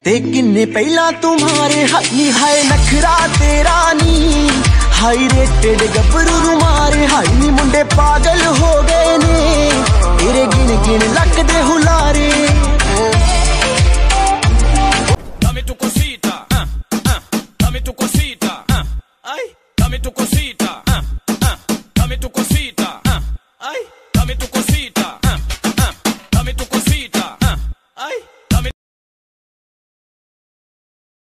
ते किन्ने पहला तुम्हारे हाई हाय नखरा तेरा नी, हाई रेटेड गबरू मारे हाई नी मुंडे पागल हो गए ने, तेरे गिन गिन लक दे हुलारे।